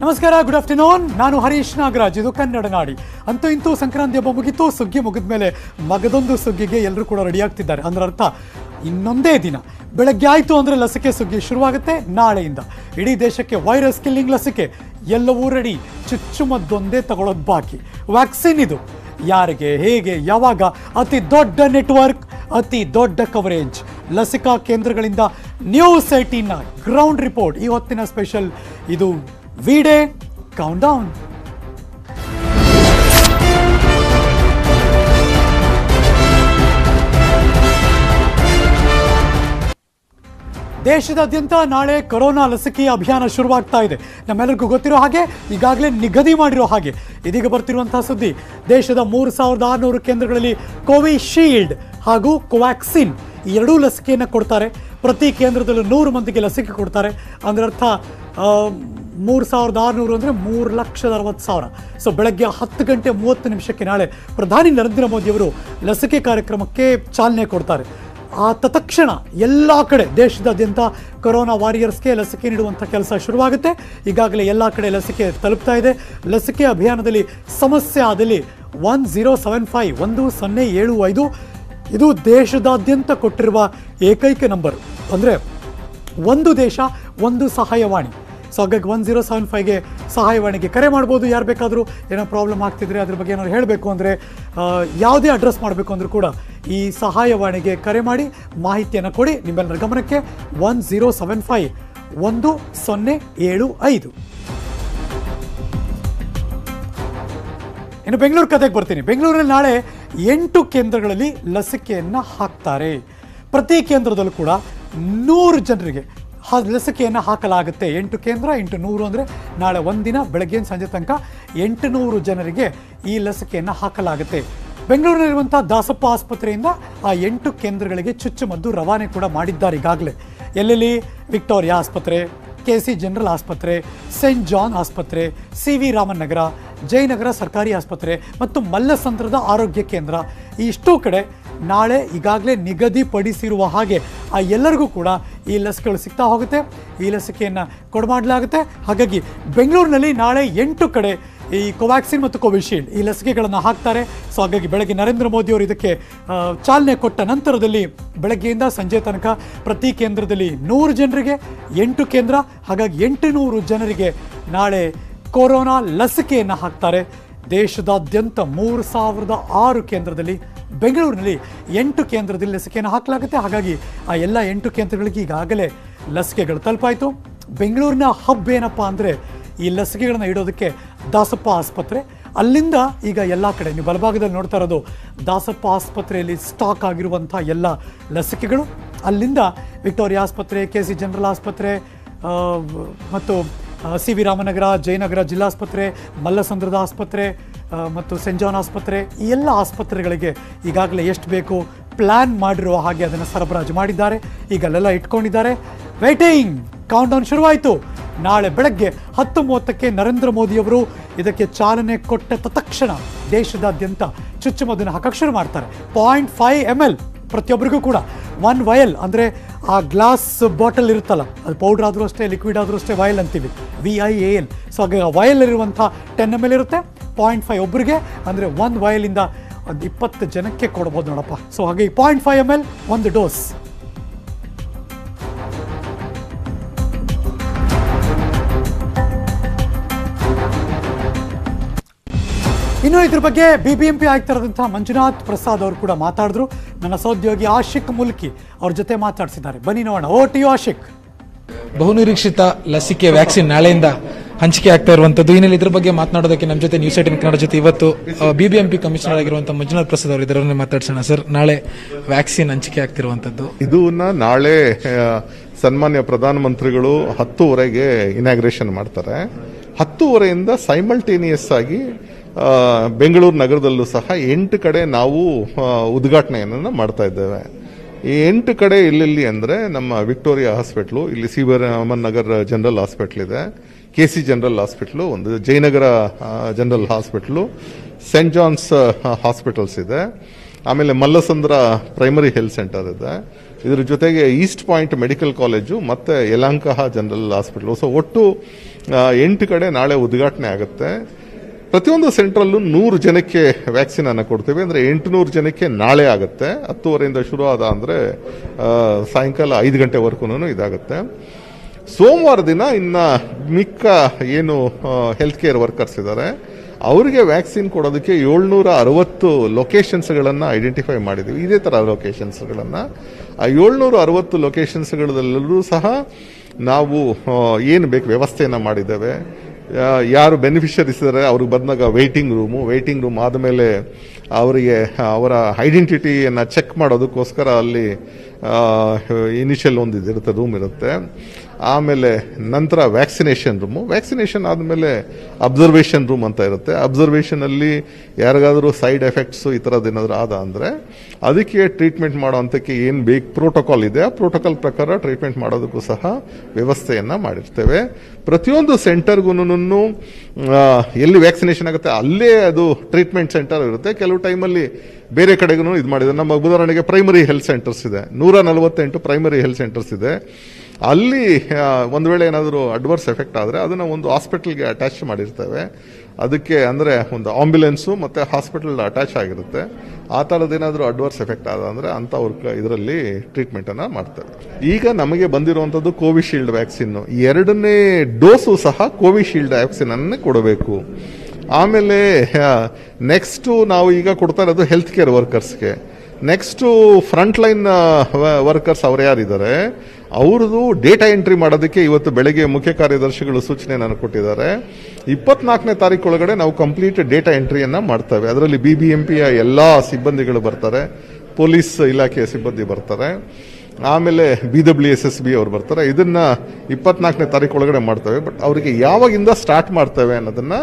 ನಮಸ್ಕಾರ, good afternoon. ನಾನು ಹರೀಶ್ ನಾಗರಾಜ್. ಇದು ಕನ್ನಡ ನಾಡಿ. ಅಂತೂ ಇಂತೂ ಸಂಕ್ರಾಂತಿ ಹಬ್ಬ ಮುಗಿತು. ಸುಗ್ಗಿ ಮುಗಿದ ಮೇಲೆ ಮಗದೊಂದು ಸುಗ್ಗಿಗೆ ಎಲ್ಲರೂ ಕೂಡ ರೆಡಿ ಆಗ್ತಿದ್ದಾರೆ. ಅಂದ್ರೆ ಅರ್ಥ ಇನ್ನೊಂದೇ ದಿನ ಬೆಳಗ್ಗೆ ಆಯಿತು ಅಂದರೆ ಲಸಿಕೆ ಸುಗ್ಗಿ ಶುರುವಾಗುತ್ತೆ. ನಾಳೆಯಿಂದ ಇಡೀ ದೇಶಕ್ಕೆ ವೈರಸ್ ಕಿಲ್ಲಿಂಗ್ ಲಸಿಕೆ ಎಲ್ಲವೂ ರೆಡಿ. ಚುಚ್ಚುಮದ್ದೊಂದೇ ತಗೊಳ್ಳೋದು ಬಾಕಿ. ವ್ಯಾಕ್ಸಿನ್ ಇದು ಯಾರಿಗೆ, ಹೇಗೆ, ಯಾವಾಗ? ಅತಿ ದೊಡ್ಡ ನೆಟ್ವರ್ಕ್, ಅತಿ ದೊಡ್ಡ ಕವರೇಜ್. ಲಸಿಕಾ ಕೇಂದ್ರಗಳಿಂದ News18ನ ಗ್ರೌಂಡ್ ರಿಪೋರ್ಟ್. ಈ ಹೊತ್ತಿನ ಸ್ಪೆಷಲ್ ಇದು ವಿಡೇ ಕೌಂಟ್ ಡೌನ್. ದೇಶದಾದ್ಯಂತ ನಾಳೆ ಕೊರೋನಾ ಲಸಿಕೆಯ ಅಭಿಯಾನ ಶುರುವಾಗ್ತಾ ಇದೆ. ನಮ್ಮೆಲ್ಲರಿಗೂ ಗೊತ್ತಿರೋ ಹಾಗೆ, ಈಗಾಗಲೇ ನಿಗದಿ ಮಾಡಿರೋ ಹಾಗೆ ಇದೀಗ ಬರ್ತಿರುವಂತಹ ಸುದ್ದಿ, ದೇಶದ 3600 ಕೇಂದ್ರಗಳಲ್ಲಿ ಕೋವಿಶೀಲ್ಡ್ ಹಾಗೂ ಕೋವ್ಯಾಕ್ಸಿನ್ ಈ ಎರಡೂ ಲಸಿಕೆಯನ್ನು ಕೊಡ್ತಾರೆ. ಪ್ರತಿ ಕೇಂದ್ರದಲ್ಲೂ 100 ಮಂದಿಗೆ ಲಸಿಕೆ ಕೊಡ್ತಾರೆ. ಅಂದ್ರೆ ಅರ್ಥ 3600 ಅಂದರೆ 3,60,000. ಸೊ ಬೆಳಗ್ಗೆ 10 ಗಂಟೆ 30 ನಿಮಿಷಕ್ಕೆ ನಾಳೆ ಪ್ರಧಾನಿ ನರೇಂದ್ರ ಮೋದಿಯವರು ಲಸಿಕೆ ಕಾರ್ಯಕ್ರಮಕ್ಕೆ ಚಾಲನೆ ಕೊಡ್ತಾರೆ. ಆ ತತ್ಕ್ಷಣ ಎಲ್ಲ ಕಡೆ ದೇಶದಾದ್ಯಂತ ಕೊರೋನಾ ವಾರಿಯರ್ಸ್ಗೆ ಲಸಿಕೆ ನೀಡುವಂಥ ಕೆಲಸ ಶುರುವಾಗುತ್ತೆ. ಈಗಾಗಲೇ ಎಲ್ಲ ಕಡೆ ಲಸಿಕೆ ತಲುಪ್ತಾ ಇದೆ. ಲಸಿಕೆ ಅಭಿಯಾನದಲ್ಲಿ ಸಮಸ್ಯೆ ಆದಲ್ಲಿ 1075 1075 ಇದು ದೇಶದಾದ್ಯಂತ ಕೊಟ್ಟಿರುವ ಏಕೈಕ ನಂಬರ್. ಅಂದರೆ ಒಂದು ದೇಶ ಒಂದು ಸಹಾಯವಾಣಿ. ಸೊ ಹಾಗಾಗಿ 1075ಗೆ ಸಹಾಯವಾಣಿಗೆ ಕರೆ ಮಾಡ್ಬೋದು. ಯಾರು ಬೇಕಾದರೂ ಏನೋ ಪ್ರಾಬ್ಲಮ್ ಆಗ್ತಿದ್ರೆ ಅದ್ರ ಬಗ್ಗೆ ಏನಾದ್ರು ಹೇಳಬೇಕು ಅಂದರೆ, ಯಾವುದೇ ಅಡ್ರೆಸ್ ಮಾಡಬೇಕು ಅಂದರೂ ಕೂಡ ಈ ಸಹಾಯವಾಣಿಗೆ ಕರೆ ಮಾಡಿ ಮಾಹಿತಿಯನ್ನು ಕೊಡಿ. ನಿಮ್ಮೆಲ್ಲರ ಗಮನಕ್ಕೆ 1075 1075. ಇನ್ನು ಬೆಂಗಳೂರು ಕತೆಗೆ ಬರ್ತೀನಿ. ಬೆಂಗಳೂರಲ್ಲಿ ನಾಳೆ 8 ಕೇಂದ್ರಗಳಲ್ಲಿ ಲಸಿಕೆಯನ್ನು ಹಾಕ್ತಾರೆ. ಪ್ರತಿ ಕೇಂದ್ರದಲ್ಲೂ ಕೂಡ 100 ಜನರಿಗೆ ಲಸಿಕೆಯನ್ನು ಹಾಕಲಾಗುತ್ತೆ. 8 ಕೇಂದ್ರ 8 100 ಅಂದರೆ ನಾಳೆ ಒಂದಿನ ಬೆಳಗ್ಗೆ ಸಂಜೆ ತನಕ 800 ಜನರಿಗೆ ಈ ಲಸಿಕೆಯನ್ನು ಹಾಕಲಾಗುತ್ತೆ. ಬೆಂಗಳೂರಿನಲ್ಲಿರುವಂಥ ದಾಸಪ್ಪ ಆಸ್ಪತ್ರೆಯಿಂದ ಆ 8 ಕೇಂದ್ರಗಳಿಗೆ ಚುಚ್ಚುಮದ್ದು ರವಾನೆ ಕೂಡ ಮಾಡಿದ್ದಾರೆ ಈಗಾಗಲೇ. ಎಲ್ಲೆಲ್ಲಿ? ವಿಕ್ಟೋರಿಯಾ ಆಸ್ಪತ್ರೆ, KC ಜನರಲ್ ಆಸ್ಪತ್ರೆ, ಸೆಂಟ್ ಜಾನ್ ಆಸ್ಪತ್ರೆ, CV ರಾಮನ್ ನಗರ, ಜಯನಗರ ಸರ್ಕಾರಿ ಆಸ್ಪತ್ರೆ ಮತ್ತು ಮಲ್ಲಸಂದ್ರದ ಆರೋಗ್ಯ ಕೇಂದ್ರ. ಈ ಇಷ್ಟೂ ಕಡೆ ನಾಳೆ ಈಗಾಗಲೇ ನಿಗದಿಪಡಿಸಿರುವ ಹಾಗೆ ಆ ಎಲ್ಲರಿಗೂ ಕೂಡ ಈ ಲಸಿಕೆಗಳು ಸಿಗ್ತಾ ಹೋಗುತ್ತೆ. ಈ ಲಸಿಕೆಯನ್ನು ಕೊಡಮಾಡಲಾಗುತ್ತೆ. ಹಾಗಾಗಿ ಬೆಂಗಳೂರಿನಲ್ಲಿ ನಾಳೆ 8 ಕಡೆ ಈ ಕೋವ್ಯಾಕ್ಸಿನ್ ಮತ್ತು ಕೋವಿಶೀಲ್ಡ್ ಈ ಲಸಿಕೆಗಳನ್ನು ಹಾಕ್ತಾರೆ. ಸೊ ಹಾಗಾಗಿ ಬೆಳಗ್ಗೆ ನರೇಂದ್ರ ಮೋದಿಯವರು ಇದಕ್ಕೆ ಚಾಲನೆ ಕೊಟ್ಟ ನಂತರದಲ್ಲಿ ಬೆಳಗ್ಗೆಯಿಂದ ಸಂಜೆ ತನಕ ಪ್ರತಿ ಕೇಂದ್ರದಲ್ಲಿ 100 ಜನರಿಗೆ 8 ಕೇಂದ್ರ, ಹಾಗಾಗಿ 800 ಜನರಿಗೆ ನಾಳೆ ಕೊರೋನಾ ಲಸಿಕೆಯನ್ನು ಹಾಕ್ತಾರೆ. ದೇಶದಾದ್ಯಂತ 3006 ಕೇಂದ್ರದಲ್ಲಿ, ಬೆಂಗಳೂರಿನಲ್ಲಿ 8 ಕೇಂದ್ರದಲ್ಲಿ ಲಸಿಕೆಯನ್ನು ಹಾಕಲಾಗುತ್ತೆ. ಹಾಗಾಗಿ ಆ ಎಲ್ಲ 8 ಕೇಂದ್ರಗಳಿಗೆ ಈಗಾಗಲೇ ಲಸಿಕೆಗಳು ತಲುಪಾಯಿತು. ಬೆಂಗಳೂರಿನ ಹಬ್ ಏನಪ್ಪ ಅಂದರೆ ಈ ಲಸಿಕೆಗಳನ್ನು ಇಡೋದಕ್ಕೆ ದಾಸಪ್ಪ ಆಸ್ಪತ್ರೆ. ಅಲ್ಲಿಂದ ಈಗ ಎಲ್ಲ ಕಡೆ ನೀವು ಬಲಭಾಗದಲ್ಲಿ ನೋಡ್ತಾ ಇರೋದು ದಾಸಪ್ಪ ಆಸ್ಪತ್ರೆಯಲ್ಲಿ ಸ್ಟಾಕ್ ಆಗಿರುವಂಥ ಎಲ್ಲ ಲಸಿಕೆಗಳು. ಅಲ್ಲಿಂದ ವಿಕ್ಟೋರಿಯಾ ಆಸ್ಪತ್ರೆ, KC ಜನರಲ್ ಆಸ್ಪತ್ರೆ ಮತ್ತು CV ರಾಮನಗರ, ಜಯನಗರ ಜಿಲ್ಲಾಸ್ಪತ್ರೆ, ಮಲ್ಲಸಂದ್ರದ ಆಸ್ಪತ್ರೆ ಮತ್ತು ಸೆಂಟ್ ಜಾನ್ ಆಸ್ಪತ್ರೆ, ಈ ಎಲ್ಲ ಆಸ್ಪತ್ರೆಗಳಿಗೆ ಈಗಾಗಲೇ ಎಷ್ಟು ಬೇಕು ಪ್ಲ್ಯಾನ್ ಮಾಡಿರುವ ಹಾಗೆ ಅದನ್ನು ಸರಬರಾಜು ಮಾಡಿದ್ದಾರೆ. ಈಗ ಅಲ್ಲೆಲ್ಲ ಇಟ್ಕೊಂಡಿದ್ದಾರೆ. ವೇಟಿಂಗ್ ಕೌಂಟ್ ಡೌನ್ ಶುರುವಾಯಿತು. ನಾಳೆ ಬೆಳಗ್ಗೆ 10:30ಕ್ಕೆ ನರೇಂದ್ರ ಮೋದಿಯವರು ಇದಕ್ಕೆ ಚಾಲನೆ ಕೊಟ್ಟ ತಕ್ಷಣ ದೇಶದಾದ್ಯಂತ ಚುಚ್ಚುಮದ್ದನ್ನು ಹಾಕಕ್ಕೆ ಶುರು ಮಾಡ್ತಾರೆ. 0.5 ml ಪ್ರತಿಯೊಬ್ಬರಿಗೂ ಕೂಡ 1 ವಯಲ್, ಅಂದರೆ ಆ ಗ್ಲಾಸ್ ಬಾಟಲ್ ಇರುತ್ತಲ್ಲ, ಅದು ಪೌಡ್ರ್ ಆದರೂ ಅಷ್ಟೇ, ಲಿಕ್ವಿಡ್ ಆದರೂ ಅಷ್ಟೇ, ವಯಲ್ ಅಂತೀವಿ, VIAL. ಸೊ ಹಾಗೆ ವಯಲ್ ಇರುವಂಥ 10 ml ಇರುತ್ತೆ. 0.5 ಒಬ್ಬರಿಗೆ, ಅಂದರೆ 1 ವಯಲಿಂದ 20 ಜನಕ್ಕೆ ಕೊಡ್ಬೋದು ನೋಡಪ್ಪ. ಸೊ ಹಾಗೆ 0.5 ml 1 ಡೋಸ್. ಇನ್ನು ಇದ್ರ ಬಗ್ಗೆ BBMP ಆಯುಕ್ತರಾದಂಥ ಮಂಜುನಾಥ್ ಪ್ರಸಾದ್ ಅವರು ಕೂಡ ಮಾತಾಡಿದ್ರು. ನನ್ನ ಸಹೋದ್ಯೋಗಿ ಆಶಿಕ್ ಮುಲ್ಕಿ ಅವ್ರ ಜೊತೆ ಮಾತಾಡಿಸಿದ್ದಾರೆ. ಬನ್ನಿ ನೋಡೋಣ. O T Ashik. ಬಹುನಿರೀಕ್ಷಿತ ಲಸಿಕೆ ವ್ಯಾಕ್ಸಿನ್ ನಾಳೆಯಿಂದ ಹಂಚಿಕೆ ಆಗ್ತಾ ಇರುವಂತದ್ದು. ಇನ್ನಲ್ಲಿ ಇದ್ರ ಬಗ್ಗೆ ಮಾತನಾಡೋದಕ್ಕೆ ನಮ್ಮ ಜೊತೆ News18 ಕನ್ನಡ ಜೊತೆ ಇವತ್ತು BBMP ಕಮಿಷನರ್ ಆಗಿರುವಂತಹ ಮಂಜುನಾಥ್ ಪ್ರಸಾದ್ ಅವರು ಇದರನ್ನೇ ಮಾತಾಡ್ಸೋಣ. ಸರ್, ನಾಳೆ ವ್ಯಾಕ್ಸಿನ್ ಹಂಚಿಕೆ ಆಗ್ತಿರುವಂತದ್ದು, ಇದನ್ನ ನಾಳೆ ಸನ್ಮಾನ್ಯ ಪ್ರಧಾನಮಂತ್ರಿಗಳು 10:30ಗೆ ಇನಾಗ್ರೇಷನ್ ಮಾಡ್ತಾರೆ. 10:30ಯಿಂದ ಸೈಮಲ್ಟೇನಿಯಸ್ ಆಗಿ ಬೆಂಗಳೂರು ನಗರದಲ್ಲೂ ಸಹ 8 ಕಡೆ ನಾವು ಉದ್ಘಾಟನೆಯನ್ನು ಮಾಡ್ತಾ ಇದ್ದೇವೆ. ಈ 8 ಕಡೆ ಎಲ್ಲೆಲ್ಲಿ ಅಂದರೆ ನಮ್ಮ ವಿಕ್ಟೋರಿಯಾ ಹಾಸ್ಪಿಟ್ಲು, ಇಲ್ಲಿ CV Raman Nagar general hospital ಇದೆ, KC ಜನರಲ್ ಹಾಸ್ಪಿಟ್ಲು ಒಂದು, Jayanagar general hospital, Saint John's hospitals ಇದೆ, ಆಮೇಲೆ ಮಲ್ಲಸಂದ್ರ ಪ್ರೈಮರಿ ಹೆಲ್ತ್ ಸೆಂಟರ್ ಇದೆ, ಇದರ ಜೊತೆಗೆ ಈಸ್ಟ್ ಪಾಯಿಂಟ್ ಮೆಡಿಕಲ್ ಕಾಲೇಜು ಮತ್ತು ಯಲಹಂಕ ಜನರಲ್ ಹಾಸ್ಪಿಟಲ್. ಸೊ ಒಟ್ಟು 8 ಕಡೆ ನಾಳೆ ಉದ್ಘಾಟನೆ ಆಗುತ್ತೆ. ಪ್ರತಿಯೊಂದು ಸೆಂಟ್ರಲ್ಲೂ 100 ಜನಕ್ಕೆ ವ್ಯಾಕ್ಸಿನ್ ಅನ್ನು ಕೊಡ್ತೇವೆ. ಅಂದರೆ 800 ಜನಕ್ಕೆ ನಾಳೆ ಆಗುತ್ತೆ. 10:30 ಶುರು ಆದ ಅಂದರೆ ಸಾಯಂಕಾಲ 5 ಗಂಟೆವರೆಗೂ ಇದಾಗುತ್ತೆ. ಸೋಮವಾರ ದಿನ ಇನ್ನು ಮಿಕ್ಕ ಏನು ಹೆಲ್ತ್ ಕೇರ್ ವರ್ಕರ್ಸ್ ಇದ್ದಾರೆ ಅವರಿಗೆ ವ್ಯಾಕ್ಸಿನ್ ಕೊಡೋದಕ್ಕೆ 760 ಲೊಕೇಶನ್ಸ್ಗಳನ್ನು ಐಡೆಂಟಿಫೈ ಮಾಡಿದ್ದೀವಿ. ಇದೇ ಥರ ಲೊಕೇಶನ್ಸ್ಗಳನ್ನು ಆ 760 ಲೊಕೇಶನ್ಸ್ಗಳಲ್ಲೂ ಸಹ ನಾವು ಏನು ಬೇಕು ವ್ಯವಸ್ಥೆಯನ್ನು ಮಾಡಿದ್ದೇವೆ. ಯಾರು ಬೆನಿಫಿಷರೀಸ್ ಇದ್ದಾರೆ ಅವ್ರಿಗೆ ಬಂದಾಗ ವೇಟಿಂಗ್ ರೂಮ್ ಆದಮೇಲೆ ಅವರಿಗೆ ಅವರ ಐಡೆಂಟಿಟಿಯನ್ನು ಚೆಕ್ ಮಾಡೋದಕ್ಕೋಸ್ಕರ ಅಲ್ಲಿ ಇನಿಷಿಯಲ್ ಒಂದು ಇದಿರುತ್ತೆ, ರೂಮ್ ಇರುತ್ತೆ. ಆಮೇಲೆ ನಂತರ ವ್ಯಾಕ್ಸಿನೇಷನ್ ಆದಮೇಲೆ ಅಬ್ಸರ್ವೇಷನ್ ರೂಮ್ ಅಂತ ಇರುತ್ತೆ. ಅಬ್ಸರ್ವೇಷನಲ್ಲಿ ಯಾರಿಗಾದರೂ ಸೈಡ್ ಎಫೆಕ್ಟ್ಸು ಈ ಥರದ್ದು ಏನಾದರೂ ಆದ ಅಂದರೆ ಅದಕ್ಕೆ ಟ್ರೀಟ್ಮೆಂಟ್ ಮಾಡೋ ಅಂಥಕ್ಕೆ ಏನು ಬೇಕು ಪ್ರೋಟೋಕಾಲ್ ಇದೆ, ಆ ಪ್ರೋಟೋಕಾಲ್ ಪ್ರಕಾರ ಟ್ರೀಟ್ಮೆಂಟ್ ಮಾಡೋದಕ್ಕೂ ಸಹ ವ್ಯವಸ್ಥೆಯನ್ನು ಮಾಡಿರ್ತೇವೆ. ಪ್ರತಿಯೊಂದು ಸೆಂಟರ್ಗೂ ಎಲ್ಲಿ ವ್ಯಾಕ್ಸಿನೇಷನ್ ಆಗುತ್ತೆ ಅಲ್ಲೇ ಅದು ಟ್ರೀಟ್ಮೆಂಟ್ ಸೆಂಟರ್ ಇರುತ್ತೆ. ಕೆಲವು ಟೈಮಲ್ಲಿ ಬೇರೆ ಕಡೆಗೂ ಇದು ಮಾಡಿದ್ದಾರೆ. ನಮ್ಮ ಉದಾಹರಣೆಗೆ ಪ್ರೈಮರಿ ಹೆಲ್ತ್ ಸೆಂಟರ್ಸ್ ಇದೆ, 148 ಪ್ರೈಮರಿ ಹೆಲ್ತ್ ಸೆಂಟರ್ಸ್ ಇದೆ. ಅಲ್ಲಿ ಒಂದು ವೇಳೆ ಏನಾದರೂ ಅಡ್ವರ್ಸ್ ಎಫೆಕ್ಟ್ ಆದರೆ ಅದನ್ನು ಒಂದು ಹಾಸ್ಪಿಟಲ್ಗೆ ಅಟ್ಯಾಚ್ ಮಾಡಿರ್ತೇವೆ. ಅದಕ್ಕೆ ಅಂದರೆ ಒಂದು ಆಂಬ್ಯುಲೆನ್ಸು ಮತ್ತು ಹಾಸ್ಪಿಟಲ್ ಅಟ್ಯಾಚ್ ಆಗಿರುತ್ತೆ. ಆ ಥರದ್ದೇನಾದರೂ ಅಡ್ವರ್ಸ್ ಎಫೆಕ್ಟ್ ಆದ ಅಂದರೆ ಅಂಥವ್ರ ಇದರಲ್ಲಿ ಟ್ರೀಟ್ಮೆಂಟನ್ನು ಮಾಡ್ತೇವೆ. ಈಗ ನಮಗೆ ಬಂದಿರುವಂಥದ್ದು ಕೋವಿಶೀಲ್ಡ್ ವ್ಯಾಕ್ಸಿನ್ನು. 2ನೇ ಡೋಸು ಸಹ ಕೋವಿಶೀಲ್ಡ್ ವ್ಯಾಕ್ಸಿನನ್ನೇ ಕೊಡಬೇಕು. ಆಮೇಲೆ ನೆಕ್ಸ್ಟು ನಾವು ಈಗ ಕೊಡ್ತಾ ಇರೋದು ಹೆಲ್ತ್ ಕೇರ್ ವರ್ಕರ್ಸ್ಗೆ. ನೆಕ್ಸ್ಟು ಫ್ರಂಟ್ ಲೈನ್ ವರ್ಕರ್ಸ್ ಅವ್ರು ಯಾರಿದ್ದಾರೆ ಅವ್ರದ್ದು ಡೇಟಾ ಎಂಟ್ರಿ ಮಾಡೋದಕ್ಕೆ ಇವತ್ತು ಬೆಳಗ್ಗೆ ಮುಖ್ಯ ಕಾರ್ಯದರ್ಶಿಗಳು ಸೂಚನೆಯನ್ನು ಕೊಟ್ಟಿದ್ದಾರೆ. 24ನೇ ತಾರೀಕು ಒಳಗಡೆ ನಾವು ಕಂಪ್ಲೀಟ್ ಡೇಟಾ ಎಂಟ್ರಿಯನ್ನು ಮಾಡ್ತೇವೆ. ಅದರಲ್ಲಿ BBMPಯ ಎಲ್ಲ ಸಿಬ್ಬಂದಿಗಳು ಬರ್ತಾರೆ, ಪೊಲೀಸ್ ಇಲಾಖೆಯ ಸಿಬ್ಬಂದಿ ಬರ್ತಾರೆ, ಆಮೇಲೆ BWSSB ಅವ್ರು ಬರ್ತಾರೆ. ಇದನ್ನು 24ನೇ ತಾರೀಕು ಒಳಗಡೆ ಮಾಡ್ತೇವೆ. ಬಟ್ ಅವರಿಗೆ ಯಾವಾಗಿಂದ ಸ್ಟಾರ್ಟ್ ಮಾಡ್ತೇವೆ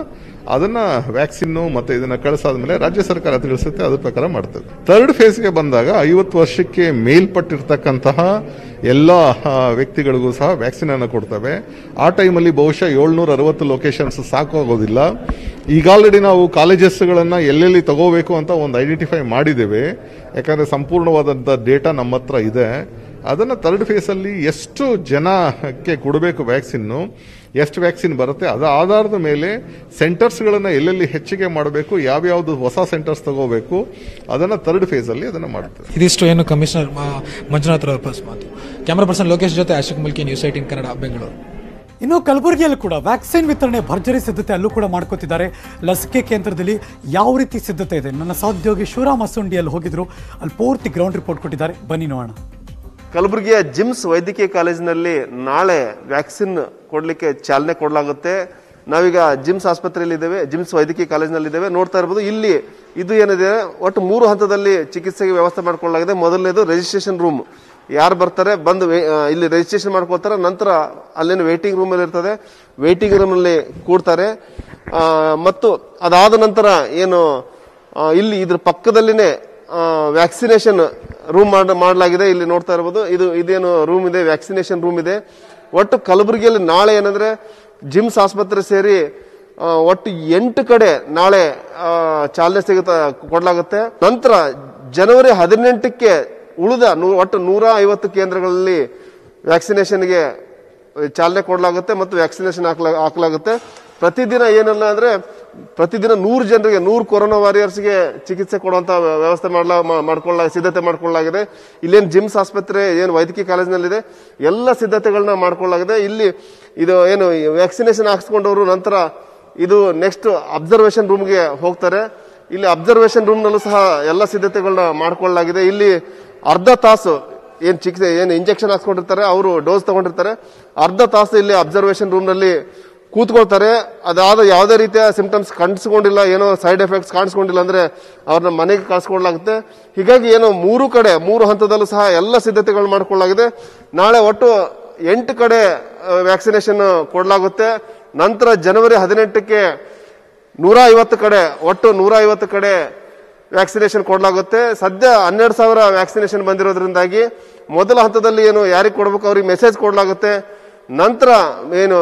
ಅದನ್ನು ವ್ಯಾಕ್ಸಿನ್ನು ಮತ್ತು ಇದನ್ನು ಕಳಿಸಾದ ಮೇಲೆ ರಾಜ್ಯ ಸರ್ಕಾರ ತಿಳಿಸುತ್ತೆ, ಅದ್ರ ಪ್ರಕಾರ ಮಾಡ್ತೇವೆ. 3rd ಫೇಸ್ಗೆ ಬಂದಾಗ 50 ವರ್ಷಕ್ಕೆ ಮೇಲ್ಪಟ್ಟಿರ್ತಕ್ಕಂತಹ ಎಲ್ಲ ವ್ಯಕ್ತಿಗಳಿಗೂ ಸಹ ವ್ಯಾಕ್ಸಿನನ್ನು ಕೊಡ್ತೇವೆ. ಆ ಟೈಮಲ್ಲಿ ಬಹುಶಃ 760 ಲೊಕೇಶನ್ಸ್ ಸಾಕಾಗೋದಿಲ್ಲ. ಈಗ ಆಲ್ರೆಡಿ ನಾವು ಕಾಲೇಜಸ್ಗಳನ್ನು ಎಲ್ಲೆಲ್ಲಿ ತಗೋಬೇಕು ಅಂತ ಒಂದು ಐಡೆಂಟಿಫೈ ಮಾಡಿದ್ದೇವೆ. ಯಾಕಂದರೆ ಸಂಪೂರ್ಣವಾದಂಥ ಡೇಟಾ ನಮ್ಮ ಹತ್ರ ಇದೆ. ಅದನ್ನು 3rd ಫೇಸಲ್ಲಿ ಎಷ್ಟು ಜನಕ್ಕೆ ಕೊಡಬೇಕು ವ್ಯಾಕ್ಸಿನ್ನು, ಎಷ್ಟು ವ್ಯಾಕ್ಸಿನ್ ಬರುತ್ತೆ ಅದರ ಆಧಾರದ ಮೇಲೆ ಸೆಂಟರ್ಸ್ಗಳನ್ನು ಎಲ್ಲೆಲ್ಲಿ ಹೆಚ್ಚಿಗೆ ಮಾಡಬೇಕು, ಯಾವ್ಯಾವುದು ಹೊಸ ಸೆಂಟರ್ಸ್ ತಗೋಬೇಕು ಅದನ್ನು 3rd ಫೇಸಲ್ಲಿ ಅದನ್ನು ಮಾಡ್ತಾರೆ. ಇದಿಷ್ಟು ಏನು ಕಮಿಷನರ್ ಮಂಜುನಾಥ್ ಮಾತು. ಕ್ಯಾಮರಾ ಪರ್ಸನ್ ಲೋಕೇಶ್ ಜೊತೆ ಆಶಿಕ್ ಮುಲ್ಕಿ, News18 ಕನ್ನಡ, ಬೆಂಗಳೂರು. ಇನ್ನು ಕಲಬುರಗಿಯಲ್ಲಿ ಕೂಡ ವ್ಯಾಕ್ಸಿನ್ ವಿತರಣೆ ಭರ್ಜರಿ ಸಿದ್ಧತೆ ಅಲ್ಲೂ ಕೂಡ ಮಾಡ್ಕೋತಿದ್ದಾರೆ. ಲಸಿಕೆ ಕೇಂದ್ರದಲ್ಲಿ ಯಾವ ರೀತಿ ಸಿದ್ಧತೆ ಇದೆ, ನನ್ನ ಸಹೋದ್ಯೋಗಿ ಶಿವರಾಮ್ ಅಸುಂಡಿಯಲ್ಲಿ ಹೋಗಿದ್ರು, ಅಲ್ಲಿ ಪೂರ್ತಿ ಗ್ರೌಂಡ್ ರಿಪೋರ್ಟ್ ಕೊಟ್ಟಿದ್ದಾರೆ, ಬನ್ನಿ ನೋಡೋಣ. ಕಲಬುರಗಿಯ ಜಿಮ್ಸ್ ವೈದ್ಯಕೀಯ ಕಾಲೇಜಿನಲ್ಲಿ ನಾಳೆ ವ್ಯಾಕ್ಸಿನ್ ಕೊಡಲಿಕ್ಕೆ ಚಾಲನೆ ಕೊಡಲಾಗುತ್ತೆ. ನಾವೀಗ ಜಿಮ್ಸ್ ಆಸ್ಪತ್ರೆಯಲ್ಲಿ ಇದ್ದೇವೆ, ಜಿಮ್ಸ್ ವೈದ್ಯಕೀಯ ಕಾಲೇಜಿನಲ್ಲಿ ಇದ್ದೇವೆ. ನೋಡ್ತಾ ಇರ್ಬೋದು, ಇಲ್ಲಿ ಇದು ಏನಿದೆ ಒಟ್ಟು 3 ಹಂತದಲ್ಲಿ ಚಿಕಿತ್ಸೆಗೆ ವ್ಯವಸ್ಥೆ ಮಾಡಿಕೊಳ್ಳಲಾಗಿದೆ. ಮೊದಲನೇದು ರಿಜಿಸ್ಟ್ರೇಷನ್ ರೂಮ್, ಯಾರು ಬರ್ತಾರೆ ಬಂದು ಇಲ್ಲಿ ರಿಜಿಸ್ಟ್ರೇಷನ್ ಮಾಡ್ಕೊಳ್ತಾರೆ. ನಂತರ ಅಲ್ಲೇನು ವೇಟಿಂಗ್ ರೂಮ್ ಅಲ್ಲಿ ಇರ್ತದೆ, ವೇಟಿಂಗ್ ರೂಮ್ ಅಲ್ಲಿ ಕೂಡ್ತಾರೆ. ಮತ್ತು ಅದಾದ ನಂತರ ಏನು ಇಲ್ಲಿ ಇದ್ರ ಪಕ್ಕದಲ್ಲಿನೇ ವ್ಯಾಕ್ಸಿನೇಷನ್ ರೂಮ್ ಮಾಡಲಾಗಿದೆ. ಇಲ್ಲಿ ನೋಡ್ತಾ ಇರಬಹುದು, ಇದೇನು ರೂಮ್ ಇದೆ, ವ್ಯಾಕ್ಸಿನೇಷನ್ ರೂಮ್ ಇದೆ. ಒಟ್ಟು ಕಲಬುರಗಿಯಲ್ಲಿ ನಾಳೆ ಏನಂದ್ರೆ ಜಿಮ್ಸ್ ಆಸ್ಪತ್ರೆ ಸೇರಿ ಒಟ್ಟು 8 ಕಡೆ ನಾಳೆ ಚಾಲನೆ ಕೊಡಲಾಗುತ್ತೆ. ನಂತರ ಜನವರಿ 18ಕ್ಕೆ ಉಳಿದ ಒಟ್ಟು 150 ಕೇಂದ್ರಗಳಲ್ಲಿ ವ್ಯಾಕ್ಸಿನೇಷನ್ಗೆ ಚಾಲನೆ ಕೊಡಲಾಗುತ್ತೆ ಮತ್ತು ವ್ಯಾಕ್ಸಿನೇಷನ್ ಹಾಕಲಾಗುತ್ತೆ. ಪ್ರತಿದಿನ ಏನಲ್ಲ ಅಂದ್ರೆ ಪ್ರತಿದಿನ 100 ಜನರಿಗೆ 100 ಕೊರೋನಾ ವಾರಿಯರ್ಸ್ಗೆ ಚಿಕಿತ್ಸೆ ಕೊಡುವಂತ ವ್ಯವಸ್ಥೆ ಸಿದ್ಧತೆ ಮಾಡ್ಕೊಳ್ಳಲಾಗಿದೆ. ಇಲ್ಲೇನು ಜಿಮ್ಸ್ ಆಸ್ಪತ್ರೆ ಏನು ವೈದ್ಯಕೀಯ ಕಾಲೇಜಿನಲ್ಲಿದೆ ಎಲ್ಲ ಸಿದ್ಧತೆಗಳನ್ನ ಮಾಡ್ಕೊಳ್ಳಲಾಗಿದೆ. ಇಲ್ಲಿ ಇದು ಏನು ವ್ಯಾಕ್ಸಿನೇಷನ್ ಹಾಕ್ಸ್ಕೊಂಡವರು ನಂತರ ಇದು ನೆಕ್ಸ್ಟ್ ಅಬ್ಸರ್ವೇಷನ್ ರೂಮ್ಗೆ ಹೋಗ್ತಾರೆ. ಇಲ್ಲಿ ಅಬ್ಸರ್ವೇಷನ್ ರೂಮ್ ನಲ್ಲೂ ಸಹ ಎಲ್ಲ ಸಿದ್ಧತೆಗಳನ್ನ ಮಾಡ್ಕೊಳ್ಳಲಾಗಿದೆ. ಇಲ್ಲಿ ಅರ್ಧ ತಾಸು ಏನ್ ಚಿಕಿತ್ಸೆ ಏನು ಇಂಜೆಕ್ಷನ್ ಹಾಕ್ಸ್ಕೊಂಡಿರ್ತಾರೆ, ಅವರು ಡೋಸ್ ತಗೊಂಡಿರ್ತಾರೆ, ಅರ್ಧ ತಾಸು ಇಲ್ಲಿ ಅಬ್ಸರ್ವೇಷನ್ ರೂಮ್ ನಲ್ಲಿ ಕೂತ್ಕೊಳ್ತಾರೆ. ಅದಾದ ಯಾವುದೇ ರೀತಿಯ ಸಿಂಪ್ಟಮ್ಸ್ ಕಾಣಿಸ್ಕೊಂಡಿಲ್ಲ, ಏನೋ ಸೈಡ್ ಎಫೆಕ್ಟ್ಸ್ ಕಾಣಿಸ್ಕೊಂಡಿಲ್ಲ ಅಂದ್ರೆ ಅವ್ರನ್ನ ಮನೆಗೆ ಕಳ್ಸಿಕೊಡ್ಲಾಗುತ್ತೆ. ಹೀಗಾಗಿ ಏನು 3 ಕಡೆ 3 ಹಂತದಲ್ಲೂ ಸಹ ಎಲ್ಲ ಸಿದ್ಧತೆಗಳು ಮಾಡಿಕೊಳ್ಳಲಾಗಿದೆ. ನಾಳೆ ಒಟ್ಟು 8 ಕಡೆ ವ್ಯಾಕ್ಸಿನೇಷನ್ ಕೊಡಲಾಗುತ್ತೆ. ನಂತರ ಜನವರಿ 18ಕ್ಕೆ 150 ಕಡೆ ಒಟ್ಟು 150 ಕಡೆ ವ್ಯಾಕ್ಸಿನೇಷನ್ ಕೊಡಲಾಗುತ್ತೆ. ಸದ್ಯ 12,000 ವ್ಯಾಕ್ಸಿನೇಷನ್ ಬಂದಿರೋದ್ರಿಂದಾಗಿ ಮೊದಲ ಹಂತದಲ್ಲಿ ಏನು ಯಾರಿಗೆ ಕೊಡಬೇಕು ಅವ್ರಿಗೆ ಮೆಸೇಜ್ ಕೊಡಲಾಗುತ್ತೆ. ನಂತರ ಏನು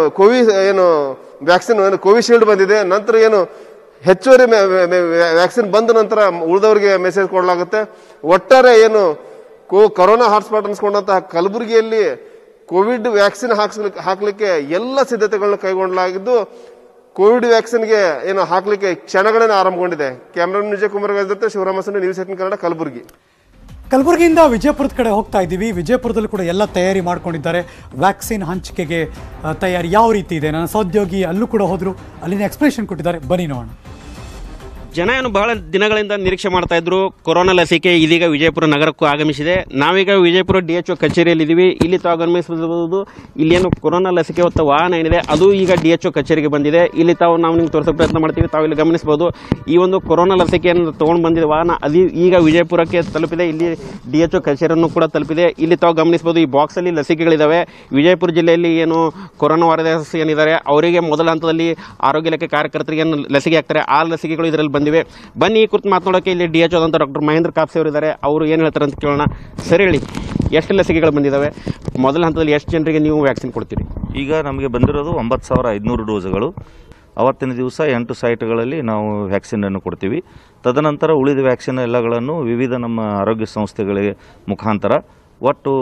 ವ್ಯಾಕ್ಸಿನ್ ಕೋವಿಶೀಲ್ಡ್ ಬಂದಿದೆ, ನಂತರ ಏನು ಹೆಚ್ಚುವರಿ ವ್ಯಾಕ್ಸಿನ್ ಬಂದ ನಂತರ ಉಳಿದವರಿಗೆ ಮೆಸೇಜ್ ಕೊಡಲಾಗುತ್ತೆ. ಒಟ್ಟಾರೆ ಏನು ಕೊರೋನಾ ಹಾಟ್ಸ್ಪಾಟ್ ಅನ್ಸ್ಕೊಂಡಂತಹ ಕಲಬುರಗಿಯಲ್ಲಿ ಕೋವಿಡ್ ವ್ಯಾಕ್ಸಿನ್ ಹಾಕ್ಲಿಕ್ಕೆ ಎಲ್ಲ ಸಿದ್ಧತೆಗಳನ್ನ ಕೈಗೊಳ್ಳಲಾಗಿದ್ದು ಕೋವಿಡ್ ವ್ಯಾಕ್ಸಿನ್ಗೆ ಏನು ಹಾಕ್ಲಿಕ್ಕೆ ಕ್ಷಣಗಳನ್ನ ಆರಂಭಗೊಂಡಿದೆ. ಕ್ಯಾಮ್ರಾ ವಿಜಯ್ ಕುಮಾರ್ ಜೊತೆ ಶಿವರಾಮಸ್ವಾಮಿ, ನ್ಯೂಸ್18 ಕನ್ನಡ, ಕಲಬುರಗಿ. ಕಲಬುರಗಿಯಿಂದ ವಿಜಯಪುರದ ಕಡೆ ಹೋಗ್ತಾ ಇದ್ದೀವಿ. ವಿಜಯಪುರದಲ್ಲಿ ಕೂಡ ಎಲ್ಲ ತಯಾರಿ ಮಾಡ್ಕೊಂಡಿದ್ದಾರೆ. ವ್ಯಾಕ್ಸಿನ್ ಹಂಚಿಕೆಗೆ ತಯಾರಿ ಯಾವ ರೀತಿ ಇದೆ? ನನ್ನ ಸಹೋದ್ಯೋಗಿ ಅಲ್ಲೂ ಕೂಡ ಹೋದ್ರು, ಅಲ್ಲಿನ ಎಕ್ಸ್ಪ್ಲೇಷನ್ ಕೊಟ್ಟಿದ್ದಾರೆ, ಬನ್ನಿ ನೋಡೋಣ. ಜನ ಏನು ಬಹಳ ದಿನಗಳಿಂದ ನಿರೀಕ್ಷೆ ಮಾಡ್ತಾ ಇದ್ರು ಕೊರೋನಾ ಲಸಿಕೆ ಇದೀಗ ವಿಜಯಪುರ ನಗರಕ್ಕೂ ಆಗಮಿಸಿದೆ. ನಾವೀಗ ವಿಜಯಪುರ DHO ಕಚೇರಿಯಲ್ಲಿ ಇದ್ದೀವಿ. ಇಲ್ಲಿ ತಾವು ಗಮನಿಸಬಹುದು, ಇಲ್ಲೇನು ಕೊರೋನಾ ಲಸಿಕೆ ಹೊತ್ತ ವಾಹನ ಏನಿದೆ ಅದು ಈಗ DHO ಕಚೇರಿಗೆ ಬಂದಿದೆ. ಇಲ್ಲಿ ನಾವು ನಿಮ್ಗೆ ತೋರಿಸೋ ಪ್ರಯತ್ನ ಮಾಡ್ತೀವಿ. ತಾವು ಇಲ್ಲಿ ಗಮನಿಸಬಹುದು, ಈ ಒಂದು ಕೊರೋನಾ ಲಸಿಕೆಯನ್ನು ತಗೊಂಡು ಬಂದಿದೆ ವಾಹನ ಅದು ಈಗ ವಿಜಯಪುರಕ್ಕೆ ತಲುಪಿದೆ. ಇಲ್ಲಿ DHO ಕಚೇರಿಯನ್ನು ಕೂಡ ತಲುಪಿದೆ. ಇಲ್ಲಿ ತಾವು ಗಮನಿಸಬಹುದು, ಈ ಬಾಕ್ಸ್ ಅಲ್ಲಿ ಲಸಿಕೆಗಳಿದಾವೆ. ವಿಜಯಪುರ ಜಿಲ್ಲೆಯಲ್ಲಿ ಏನು ಕೊರೋನಾ ವಾರಿಯರ್ಸ್ ಏನಿದ್ದಾರೆ ಅವರಿಗೆ ಮೊದಲ ಹಂತದಲ್ಲಿ ಆರೋಗ್ಯ ಇಲಾಖೆ ಕಾರ್ಯಕರ್ತರಿಗೆ ಏನು ಲಸಿಕೆ ಹಾಕ್ತಾರೆ ಆ ಲಸಿಕೆಗಳು ಇದರಲ್ಲಿ ಬಂದಿವೆ. ಬನ್ನಿ ಈ ಕುರಿತು ಮಾತನಾಡೋಕೆ ಇಲ್ಲಿ DHO ಅಂತ ಡಾಕ್ಟರ್ ಮಹೇಂದ್ರ ಕಾಪ್ಸೆ ಅವರಿದ್ದಾರೆ. ಅವರು ಏನು ಹೇಳ್ತಾರೆ ಅಂತ ಕೇಳೋಣ. ಸರಿ ಹೇಳಿ, ಎಷ್ಟು ಲಸಿಕೆಗಳು ಬಂದಿದ್ದಾವೆ? ಮೊದಲ ಹಂತದಲ್ಲಿ ಎಷ್ಟು ಜನರಿಗೆ ನೀವು ವ್ಯಾಕ್ಸಿನ್ ಕೊಡ್ತೀರಿ? ಈಗ ನಮಗೆ ಬಂದಿರೋದು 9,500 ಡೋಸ್ಗಳು. ಅವತ್ತಿನ ದಿವಸ 8 ಸೈಟ್ಗಳಲ್ಲಿ ನಾವು ವ್ಯಾಕ್ಸಿನನ್ನು ಕೊಡ್ತೀವಿ. ತದನಂತರ ಉಳಿದ ವ್ಯಾಕ್ಸಿನ್ ಎಲ್ಲಗಳನ್ನು ವಿವಿಧ ನಮ್ಮ ಆರೋಗ್ಯ ಸಂಸ್ಥೆಗಳಿಗೆ ಮುಖಾಂತರ ಒಟ್ಟು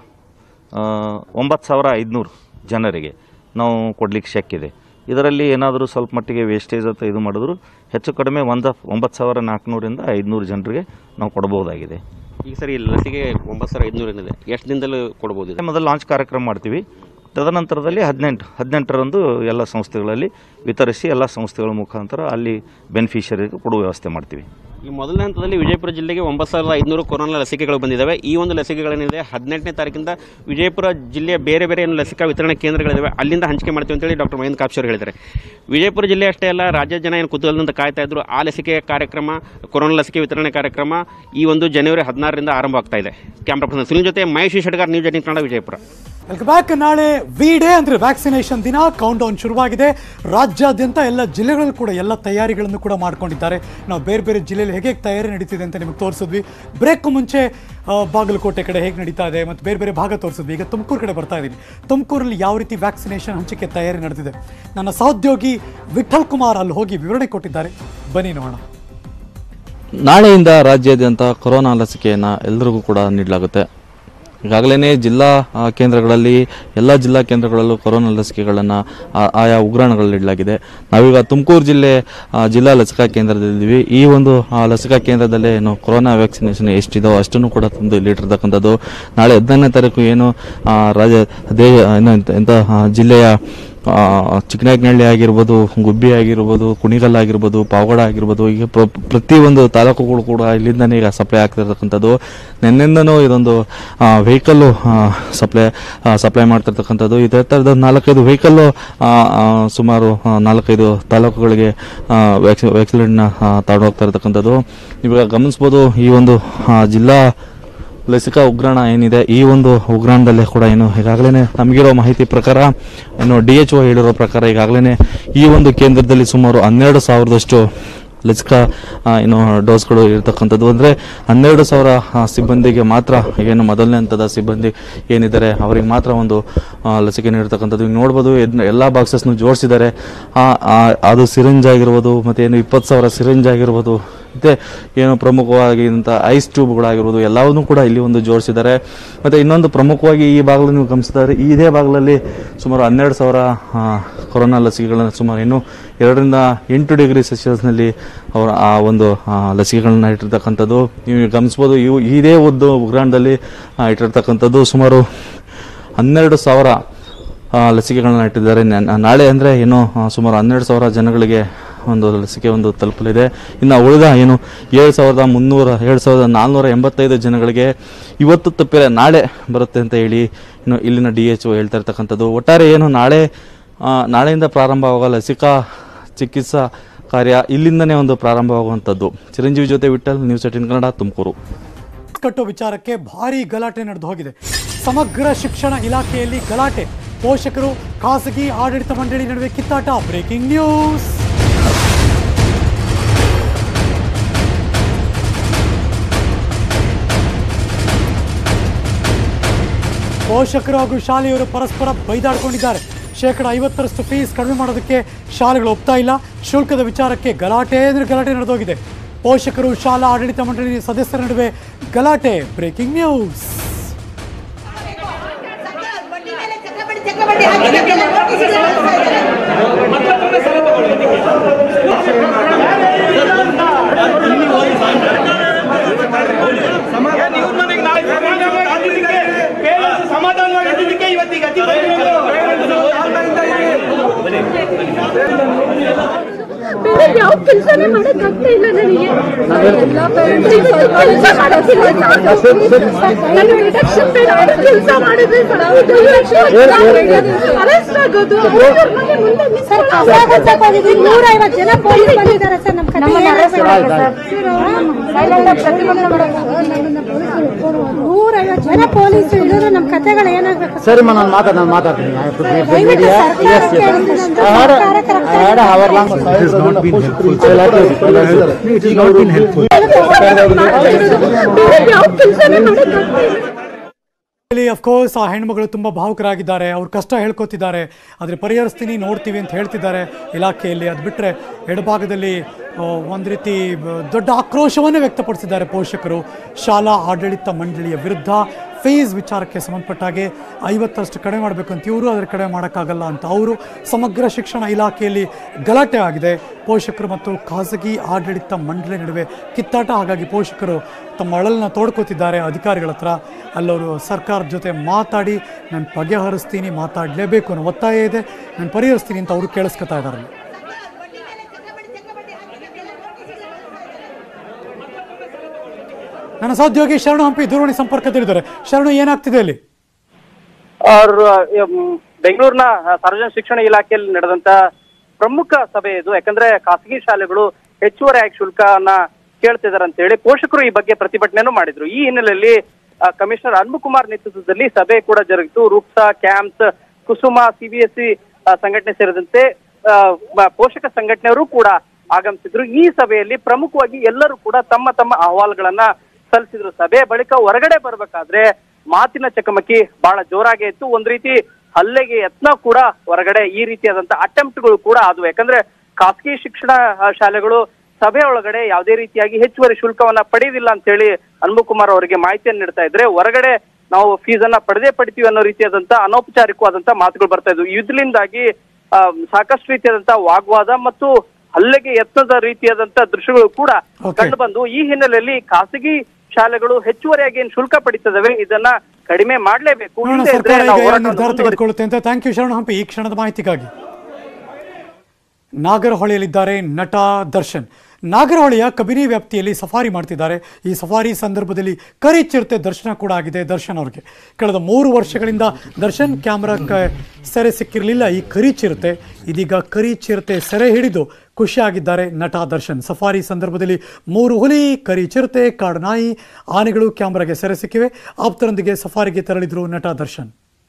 9,500 ಜನರಿಗೆ ನಾವು ಕೊಡಲಿಕ್ಕೆ ಶಕ್ಯ ಇದೆ. ಇದರಲ್ಲಿ ಏನಾದರೂ ಸ್ವಲ್ಪ ಮಟ್ಟಿಗೆ ವೇಸ್ಟೇಜ್ ಅಂತ ಇದು ಮಾಡಿದ್ರು ಹೆಚ್ಚು ಕಡಿಮೆ 9,400ರಿಂದ 500 ಜನರಿಗೆ ನಾವು ಕೊಡಬಹುದಾಗಿದೆ. ಈಗ ಸರಿ ಲಸಿಕೆ 9,500 ಏನಿದೆ, ಎಷ್ಟು ದಿನದಲ್ಲಿ ಕೊಡಬಹುದು? ಮೊದಲು ಲಾಂಚ್ ಕಾರ್ಯಕ್ರಮ ಮಾಡ್ತೀವಿ. ತದನಂತರದಲ್ಲಿ 18ರಂದು ಎಲ್ಲ ಸಂಸ್ಥೆಗಳಲ್ಲಿ ವಿತರಿಸಿ ಎಲ್ಲ ಸಂಸ್ಥೆಗಳ ಮುಖಾಂತರ ಅಲ್ಲಿ ಬೆನಿಫಿಷರಿಗೆ ಕೊಡುವ ವ್ಯವಸ್ಥೆ ಮಾಡ್ತೀವಿ. ಈ ಮೊದಲನೇ ಹಂತದಲ್ಲಿ ವಿಜಯಪುರ ಜಿಲ್ಲೆಗೆ 9,500 ಕೊರೋನಾ ಲಸಿಕೆಗಳು ಬಂದಿದ್ದಾವೆ. ಈ ಒಂದು ಲಸಿಕೆಗಳೇನಿದೆ 18ನೇ ತಾರೀಕಿಂದ ವಿಜಯಪುರ ಜಿಲ್ಲೆಯ ಬೇರೆ ಬೇರೆ ಏನು ಲಸಿಕಾ ವಿತರಣಾ ಕೇಂದ್ರಗಳಿವೆ ಅಲ್ಲಿಂದ ಹಂಚಿಕೆ ಮಾಡ್ತೀವಿ ಅಂತೇಳಿ ಡಾಕ್ಟರ್ ಮಹೇಂದ್ರ ಕಾಪ್ಸೆ ಅವರು ಹೇಳಿದ್ದಾರೆ. ವಿಜಯಪುರ ಜಿಲ್ಲೆ ಅಷ್ಟೇ ಅಲ್ಲ, ರಾಜ್ಯದ ಜನ ಏನು ಕುತೂಹಲದಿಂದ ಕಾಯ್ತಾ ಇದ್ರು ಆ ಲಸಿಕೆ ಕಾರ್ಯಕ್ರಮ, ಕೊರೋನಾ ಲಸಿಕೆ ವಿತರಣೆ ಕಾರ್ಯಕ್ರಮ ಈ ಒಂದು ಜನವರಿ 16ರಿಂದ ಆರಂಭ ಆಗ್ತಾ ಇದೆ. ಕ್ಯಾಮ್ರಾ ಪರ್ಸನ್ ಸುನಿಲ್ ಜೊತೆ Mahesh Shetgar, News18 Kannada, Vijayapura. Welcome back. ನಾಳೆ ವಿ-ಡೇ ಅಂದ್ರೆ ವ್ಯಾಕ್ಸಿನೇಷನ್ ದಿನ. ಕೌಂಟ್ ಡೌನ್ ಶುರುವಾಗಿದೆ. ರಾಜ್ಯಾದ್ಯಂತ ಎಲ್ಲ ಜಿಲ್ಲೆಗಳು ಕೂಡ ಎಲ್ಲ ತಯಾರಿಗಳನ್ನು ಕೂಡ ಮಾಡ್ಕೊಂಡಿದ್ದಾರೆ. ನಾವು ಬೇರೆ ಬೇರೆ ಜಿಲ್ಲೆಯಲ್ಲಿ ಹೇಗೆ ತಯಾರಿ ನಡೀತಿದೆ ಅಂತ ನಿಮಗೆ ತೋರಿಸಿದ್ವಿ. ಬ್ರೇಕ್ ಮುಂಚೆ ಬಾಗಲಕೋಟೆ ಕಡೆ ಹೇಗೆ ನಡೀತಾ ಇದೆ ಮತ್ತು ಬೇರೆ ಬೇರೆ ಭಾಗ ತೋರಿಸಿದ್ವಿ. ಈಗ ತುಮಕೂರು ಕಡೆ ಬರ್ತಾ ಇದ್ದೀನಿ. ತುಮಕೂರಲ್ಲಿ ಯಾವ ರೀತಿ ವ್ಯಾಕ್ಸಿನೇಷನ್ ಹಂಚಿಕೆ ತಯಾರಿ ನಡೆದಿದೆ ನನ್ನ ಸಹೋದ್ಯೋಗಿ ವಿಠಲ್ ಕುಮಾರ್ ಅಲ್ಲಿ ಹೋಗಿ ವಿವರಣೆ ಕೊಟ್ಟಿದ್ದಾರೆ. ಬನ್ನಿ ನೋಡೋಣ. ನಾಳೆಯಿಂದ ರಾಜ್ಯಾದ್ಯಂತ ಕೊರೋನಾ ಲಸಿಕೆಯನ್ನು ಎಲ್ಲರಿಗೂ ಕೂಡ ನೀಡಲಾಗುತ್ತೆ. ಈಗಾಗಲೇ ಜಿಲ್ಲಾ ಕೇಂದ್ರಗಳಲ್ಲಿ ಎಲ್ಲ ಜಿಲ್ಲಾ ಕೇಂದ್ರಗಳಲ್ಲೂ ಕೊರೋನಾ ಲಸಿಕೆಗಳನ್ನು ಆಯಾ ಉಗ್ರಾಣಗಳಲ್ಲಿ ನೀಡಲಾಗಿದೆ. ನಾವೀಗ ತುಮಕೂರು ಜಿಲ್ಲಾ ಲಸಿಕಾ ಕೇಂದ್ರದಲ್ಲಿದ್ದೀವಿ. ಈ ಒಂದು ಲಸಿಕಾ ಕೇಂದ್ರದಲ್ಲೇ ಏನು ಕೊರೋನಾ ವ್ಯಾಕ್ಸಿನೇಷನ್ ಎಷ್ಟಿದೋ ಅಷ್ಟನ್ನು ಕೂಡ ತಂದು ಇಲ್ಲಿಟ್ಟಿರ್ತಕ್ಕಂಥದ್ದು. ನಾಳೆ 15ನೇ ತಾರೀಕು ಏನು ಜಿಲ್ಲೆಯ ಚಿಕ್ಕನಾಯಕನಹಳ್ಳಿ ಆಗಿರ್ಬೋದು, ಗುಬ್ಬಿ ಆಗಿರ್ಬೋದು, ಕುಣಿಗಲ್ ಆಗಿರ್ಬೋದು, ಪಾವಗಡ ಆಗಿರ್ಬೋದು, ಈಗ ಪ್ರತಿಯೊಂದು ತಾಲೂಕುಗಳು ಕೂಡ ಇಲ್ಲಿಂದನೇ ಈಗ ಸಪ್ಲೈ ಆಗ್ತಿರ್ತಕ್ಕಂಥದ್ದು. ನಿನ್ನೆಯಿಂದನೂ ಇದೊಂದು ವೆಹಿಕಲ್ಲು ಸಪ್ಲೈ ಮಾಡ್ತಿರ್ತಕ್ಕಂಥದ್ದು. ಇದೇ ಥರದ 4-5 ವೆಹಿಕಲ್ಲು ಸುಮಾರು 4-5 ತಾಲೂಕುಗಳಿಗೆ ವ್ಯಾಕ್ಸಿನ್ನ ತಗೊಂಡೋಗ್ತಾ ಇರ್ತಕ್ಕಂಥದ್ದು. ಇವಾಗ ಗಮನಿಸ್ಬೋದು, ಈ ಒಂದು ಜಿಲ್ಲಾ ಲಸಿಕಾ ಉಗ್ರಾಣ ಏನಿದೆ ಈ ಒಂದು ಉಗ್ರಾಣದಲ್ಲೇ ಕೂಡ ಏನು ಈಗಾಗಲೇ ನಮಗಿರೋ ಮಾಹಿತಿ ಪ್ರಕಾರ ಏನು DHO ಹೇಳಿರೋ ಪ್ರಕಾರ ಈಗಾಗಲೇ ಈ ಒಂದು ಕೇಂದ್ರದಲ್ಲಿ ಸುಮಾರು 12,000ದಷ್ಟು ಲಸಿಕಾ ಏನು ಡೋಸ್ಗಳು ಇರತಕ್ಕಂಥದ್ದು. ಅಂದರೆ 12,000 ಸಿಬ್ಬಂದಿಗೆ ಮಾತ್ರ, ಏನು ಮೊದಲನೇ ಹಂತದ ಸಿಬ್ಬಂದಿ ಏನಿದ್ದಾರೆ ಅವರಿಗೆ ಮಾತ್ರ ಒಂದು ಲಸಿಕೆ ನೀಡಿರ್ತಕ್ಕಂಥದ್ದು. ಈಗ ನೋಡ್ಬೋದು ಎಲ್ಲ ಬಾಕ್ಸಸ್ನು ಜೋಡಿಸಿದ್ದಾರೆ. ಅದು ಸಿರಿಂಜ್ ಆಗಿರ್ಬೋದು, ಮತ್ತು ಏನು 20,000 ಸಿರಿಂಜ್ ಆಗಿರ್ಬೋದು, ಮತ್ತು ಏನು ಪ್ರಮುಖವಾಗಿದ್ದಂಥ ಐಸ್ ಟ್ಯೂಬ್ಗಳಾಗಿರ್ಬೋದು ಎಲ್ಲವನ್ನೂ ಕೂಡ ಇಲ್ಲಿ ಒಂದು ಜೋಡಿಸಿದ್ದಾರೆ. ಮತ್ತು ಇನ್ನೊಂದು ಪ್ರಮುಖವಾಗಿ ಈ ಭಾಗದಲ್ಲಿ ನೀವು ಗಮನಿಸಿದರೆ ಇದೇ ಭಾಗದಲ್ಲಿ ಸುಮಾರು 12,000 ಕೊರೋನಾ ಲಸಿಕೆಗಳನ್ನು ಸುಮಾರು ಇನ್ನು 2ರಿಂದ 8 ಡಿಗ್ರಿ ಸೆಲ್ಸಿಯಸ್ನಲ್ಲಿ ಅವರ ಆ ಒಂದು ಲಸಿಕೆಗಳನ್ನ ಇಟ್ಟಿರ್ತಕ್ಕಂಥದ್ದು ನೀವು ಗಮನಿಸ್ಬೋದು. ಇದೇ ಉಗ್ರಾಣದಲ್ಲಿ ಇಟ್ಟಿರ್ತಕ್ಕಂಥದ್ದು ಸುಮಾರು 12,000 ಲಸಿಕೆಗಳನ್ನ ಇಟ್ಟಿದ್ದಾರೆ. ನಾಳೆ ಅಂದರೆ ಏನು ಸುಮಾರು 12,000 ಜನಗಳಿಗೆ ಒಂದು ಲಸಿಕೆ ಒಂದು ತಲುಪಲಿದೆ. ಇನ್ನು ಉಳಿದ ಏನು 7,485 ಜನಗಳಿಗೆ ಇವತ್ತು ತಪ್ಪಿರ ನಾಳೆ ಬರುತ್ತೆ ಅಂತ ಹೇಳಿ ಇನ್ನು ಇಲ್ಲಿನ DHO ಹೇಳ್ತಾ ಇರ್ತಕ್ಕಂಥದ್ದು. ಒಟ್ಟಾರೆ ಏನು ನಾಳೆಯಿಂದ ಪ್ರಾರಂಭವಾಗುವ ಲಸಿಕಾ ಚಿಕಿತ್ಸಾ ಕಾರ್ಯ ಇಲ್ಲಿಂದನೇ ಒಂದು ಪ್ರಾರಂಭವಾಗುವಂಥದ್ದು. ಚಿರಂಜೀವಿ ಜೊತೆ ವಿಠಲ್, ನ್ಯೂಸ್18 ಕನ್ನಡ, ತುಮಕೂರು. ಕಟ್ಟೋ ವಿಚಾರಕ್ಕೆ ಭಾರಿ ಗಲಾಟೆ ನಡೆದು ಹೋಗಿದೆ. ಸಮಗ್ರ ಶಿಕ್ಷಣ ಇಲಾಖೆಯಲ್ಲಿ ಗಲಾಟೆ. ಪೋಷಕರು, ಖಾಸಗಿ ಆಡಳಿತ ಮಂಡಳಿ ನಡುವೆ ಕಿತ್ತಾಟ. Breaking news. ಪೋಷಕರು ಹಾಗೂ ಶಾಲೆಯವರು ಪರಸ್ಪರ ಬೈದಾಡಿಕೊಂಡಿದ್ದಾರೆ. 50% ಫೀಸ್ ಕಡಿಮೆ ಮಾಡೋದಕ್ಕೆ ಶಾಲೆಗಳು ಒಪ್ತಾ ಇಲ್ಲ. ಶುಲ್ಕದ ವಿಚಾರಕ್ಕೆ ಗಲಾಟೆ ನಡೆದೋಗಿದೆ. ಪೋಷಕರು ಶಾಲಾ ಆಡಳಿತ ಮಂಡಳಿ ಸದಸ್ಯರ ನಡುವೆ ಗಲಾಟೆ. Breaking news. ಯಾವ ಕೆಲಸನೇ ಮಾಡಕ್ಕಾಗ್ತಾ ಇಲ್ಲ ನನಗೆ. ಕೆಲಸ ಮಾಡಿದ್ರೆ ಅರೆಸ್ಟ್ ಆಗೋದು. 150 ಜನ ಪೊಲೀಸ್ ಬಂದಿದ್ದಾರೆ ಸರ್. ನಮ್ಮ 150 ಜನ ಪೊಲೀಸ್ ಇಳಿದ್ರೆ ನಮ್ಮ ಕಥೆಗಳು ಏನಾಗಬೇಕು? ಸರಿ ನಾನು ಮಾತಾಡ್ತೀನಿ. ಅಫ್ಕೋರ್ಸ್ ಆ ಹೆಣ್ಮಗಳು ತುಂಬ ಭಾವುಕರಾಗಿದ್ದಾರೆ. ಅವ್ರ ಕಷ್ಟ ಹೇಳ್ಕೊತಿದ್ದಾರೆ, ಆದರೆ ಪರಿಹರಿಸ್ತೀನಿ ನೋಡ್ತೀವಿ ಅಂತ ಹೇಳ್ತಿದ್ದಾರೆ ಇಲಾಖೆಯಲ್ಲಿ. ಅದು ಬಿಟ್ಟರೆ ಎಡಭಾಗದಲ್ಲಿ ಒಂದು ರೀತಿ ದೊಡ್ಡ ಆಕ್ರೋಶವನ್ನೇ ವ್ಯಕ್ತಪಡಿಸಿದ್ದಾರೆ ಪೋಷಕರು ಶಾಲಾ ಆಡಳಿತ ಮಂಡಳಿಯ ವಿರುದ್ಧ. ಫೀಸ್ ವಿಚಾರಕ್ಕೆ ಸಂಬಂಧಪಟ್ಟ ಹಾಗೆ 50ರಷ್ಟು ಕಡಿಮೆ ಮಾಡಬೇಕು ಅಂತ ಇವರು, ಅದರ ಕಡಿಮೆ ಮಾಡೋಕ್ಕಾಗಲ್ಲ ಅಂತ ಅವರು. ಸಮಗ್ರ ಶಿಕ್ಷಣ ಇಲಾಖೆಯಲ್ಲಿ ಗಲಾಟೆ ಆಗಿದೆ. ಪೋಷಕರು ಮತ್ತು ಖಾಸಗಿ ಆಡಳಿತ ಮಂಡಳಿ ನಡುವೆ ಕಿತ್ತಾಟ. ಹಾಗಾಗಿ ಪೋಷಕರು ತಮ್ಮ ಅಳಲನ್ನ ತೋಡ್ಕೋತಿದ್ದಾರೆ ಅಧಿಕಾರಿಗಳ ಹತ್ರ. ಅಲ್ಲವರು ಸರ್ಕಾರದ ಜೊತೆ ಮಾತಾಡಿ ನಾನು ಬಗೆಹರಿಸ್ತೀನಿ, ಮಾತಾಡಲೇಬೇಕು ಅನ್ನೋ ಒತ್ತಾಯ ಇದೆ, ನಾನು ಪರಿಹರಿಸ್ತೀನಿ ಅಂತ ಅವರು ಕೇಳಿಸ್ಕೊತಾ ಇದ್ದಾರೆ. ನನ್ನ ಸಹೋದ್ಯೋಗಿ ಶರಣು ಹಂಪಿ ದೂರವಾಣಿ ಸಂಪರ್ಕದಲ್ಲಿದ್ದಾರೆ. ಶರಣು, ಏನಾಗ್ತಿದೆ ಅಲ್ಲಿ? ಬೆಂಗಳೂರಿನ ಸಾರ್ವಜನಿಕ ಶಿಕ್ಷಣ ಇಲಾಖೆಯಲ್ಲಿ ನಡೆದಂತ ಪ್ರಮುಖ ಸಭೆ ಇದು. ಯಾಕಂದ್ರೆ ಖಾಸಗಿ ಶಾಲೆಗಳು ಹೆಚ್ಚುವರಿಯಾಗಿ ಶುಲ್ಕವನ್ನ ಕೇಳ್ತಿದ್ದಾರೆ ಅಂತ ಹೇಳಿ ಪೋಷಕರು ಈ ಬಗ್ಗೆ ಪ್ರತಿಭಟನೆಯನ್ನು ಮಾಡಿದ್ರು. ಈ ಹಿನ್ನೆಲೆಯಲ್ಲಿ ಕಮಿಷನರ್ ಅನ್ಬುಕುಮಾರ್ ನೇತೃತ್ವದಲ್ಲಿ ಸಭೆ ಕೂಡ ಜರುಗಿತು. ರೂಪ್ಸಾ, ಕ್ಯಾಂಪ್ಸ್, ಕುಸುಮ, ಸಿಬಿಎಸ್ಇ ಸಂಘಟನೆ ಸೇರಿದಂತೆ ಪೋಷಕ ಸಂಘಟನೆಯವರು ಕೂಡ ಆಗಮಿಸಿದ್ರು. ಈ ಸಭೆಯಲ್ಲಿ ಪ್ರಮುಖವಾಗಿ ಎಲ್ಲರೂ ಕೂಡ ತಮ್ಮ ತಮ್ಮ ಅಹವಾಲುಗಳನ್ನ ಸಲ್ಲಿಸಿದ್ರು. ಸಭೆ ಬಳಿಕ ಹೊರಗಡೆ ಬರ್ಬೇಕಾದ್ರೆ ಮಾತಿನ ಚಕಮಕಿ ಬಹಳ ಜೋರಾಗಿ ಇತ್ತು. ಒಂದ್ ರೀತಿ ಹಲ್ಲೆಗೆ ಯತ್ನ ಕೂಡ ಹೊರಗಡೆ ಈ ರೀತಿಯಾದಂತಹ ಅಟೆಂಪ್ಟ್ಗಳು ಕೂಡ ಆದವು. ಯಾಕಂದ್ರೆ ಖಾಸಗಿ ಶಿಕ್ಷಣ ಶಾಲೆಗಳು ಸಭೆ ಒಳಗಡೆ ಯಾವುದೇ ರೀತಿಯಾಗಿ ಹೆಚ್ಚುವರಿ ಶುಲ್ಕವನ್ನ ಪಡೆಯುವುದಿಲ್ಲ ಅಂತ ಹೇಳಿ ಅನ್ಬುಕುಮಾರ್ ಅವರಿಗೆ ಮಾಹಿತಿಯನ್ನು ನೀಡ್ತಾ ಇದ್ರೆ, ಹೊರಗಡೆ ನಾವು ಫೀಸ್ ಅನ್ನ ಪಡಿತೀವಿ ಅನ್ನೋ ರೀತಿಯಾದಂತಹ ಅನೌಪಚಾರಿಕವಾದಂತಹ ಮಾತುಗಳು ಬರ್ತಾ ಇದ್ವು. ಇದರಿಂದಾಗಿ ಸಾಕಷ್ಟು ರೀತಿಯಾದಂತಹ ವಾಗ್ವಾದ ಮತ್ತು ಹಲ್ಲೆಗೆ ಯತ್ನದ ರೀತಿಯಾದಂತಹ ದೃಶ್ಯಗಳು ಕೂಡ ಕಂಡು ಬಂದು, ಈ ಹಿನ್ನೆಲೆಯಲ್ಲಿ ಖಾಸಗಿ ಶಾಲೆಗಳು ಹೆಚ್ಚುವರಿಯಾಗಿ ಏನು ಶುಲ್ಕ ಪಡಿತದವೆ ಇದನ್ನ ಕಡಿಮೆ ಮಾಡಲೇಬೇಕು. ನಿರ್ಧಾರ ತೆಗೆದುಕೊಳ್ಳುತ್ತೆ ಅಂತ. ಥ್ಯಾಂಕ್ ಯು ಶರಣು ಹಂಪಿ ಈ ಕ್ಷಣದ ಮಾಹಿತಿಗಾಗಿ. ನಾಗರಹೊಳೆಯಲ್ಲಿದ್ದಾರೆ ನಟ ದರ್ಶನ್. ನಾಗರಹೊಳೆಯ ಕಬಿನಿ ವ್ಯಾಪ್ತಿಯಲ್ಲಿ ಸಫಾರಿ ಮಾಡ್ತಿದ್ದಾರೆ. ಈ ಸಫಾರಿ ಸಂದರ್ಭದಲ್ಲಿ ಕರಿಚಿರತೆ ದರ್ಶನ ಕೂಡ ಆಗಿದೆ ದರ್ಶನ್ ಅವ್ರಿಗೆ. ಕಳೆದ 3 ವರ್ಷಗಳಿಂದ ದರ್ಶನ್ ಕ್ಯಾಮ್ರಾಕ್ಕೆ ಸೆರೆ ಸಿಕ್ಕಿರಲಿಲ್ಲ ಈ ಕರಿಚಿರತೆ. ಇದೀಗ ಕರಿಚಿರತೆ ಸೆರೆ ಹಿಡಿದು ಖುಷಿಯಾಗಿದ್ದಾರೆ ನಟ ದರ್ಶನ್. ಸಫಾರಿ ಸಂದರ್ಭದಲ್ಲಿ 3 ಹುಲಿ, ಕರಿಚಿರತೆ, ಕಾಡುನಾಯಿ, ಆನೆಗಳು ಕ್ಯಾಮ್ರಾಗೆ ಸೆರೆ ಸಿಕ್ಕಿವೆ. ಆಪ್ತರೊಂದಿಗೆ ಸಫಾರಿಗೆ ತೆರಳಿದ್ರು ನಟ ದರ್ಶನ್.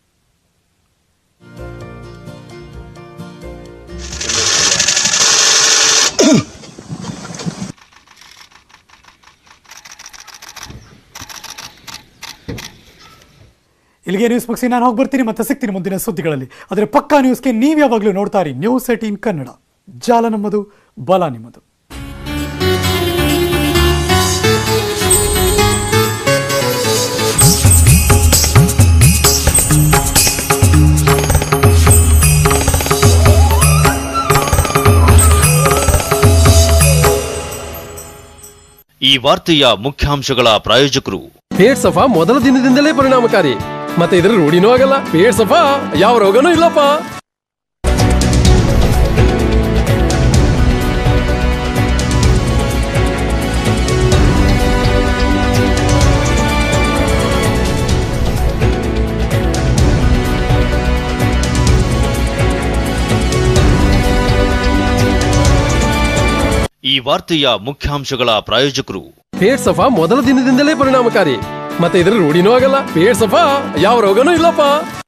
ಇಲ್ಲಿಗೆ ನ್ಯೂಸ್ ಮುಗಿಸಿ ನಾನು ಹೋಗಿ ಬರ್ತೀನಿ, ಮತ್ತೆ ಸಿಗ್ತೀನಿ ಮುಂದಿನ ಸುದ್ದಿಗಳಲ್ಲಿ. ಆದರೆ ಪಕ್ಕಾ ನ್ಯೂಸ್ಗೆ ನೀವು ಯಾವಾಗಲೂ ನೋಡ್ತಾ ಇರಿ ನ್ಯೂಸ್ 18 ಕನ್ನಡ. ಜಾಲ ನಮ್ಮದು, ಬಲ ನಿಮ್ಮದು. ಈ ವಾರ್ತೆಯ ಮುಖ್ಯಾಂಶಗಳ ಪ್ರಾಯೋಜಕರು ಪೇಟ್ ಸಫಾ ಮೊದಲ ದಿನದಿಂದಲೇ ಪರಿಣಾಮಕಾರಿ, ಮತ್ತೆ ಇದರ ರೂಢಿನೂ ಆಗಲ್ಲ. ಪೇಟ್ ಸಫಾ ಯಾವ ರೋಗನೂ ಇಲ್ಲಪ್ಪ. ಈ ವಾರ್ತೆಯ ಮುಖ್ಯಾಂಶಗಳ ಪ್ರಾಯೋಜಕರು ಪೇಟ್ ಸಫಾ ಮೊದಲ ದಿನದಿಂದಲೇ ಪರಿಣಾಮಕಾರಿ, ಮತ್ತೆ ಇದರ ರೂಢಿನೂ ಆಗಲ್ಲ. ಪೇಟ್ ಸಫಾ ಯಾವ ರೋಗನೂ ಇಲ್ಲಪ್ಪ.